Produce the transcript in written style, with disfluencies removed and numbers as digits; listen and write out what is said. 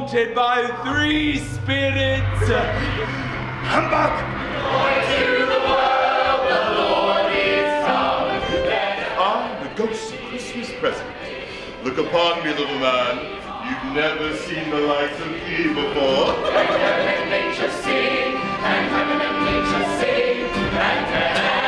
haunted by 3 spirits. Humbug! For to the world the Lord is come. I'm the ghost of Christmas present. Look upon me, little man. You've never seen the likes of me before. And heaven and nature sing, and heaven and nature sing, and heaven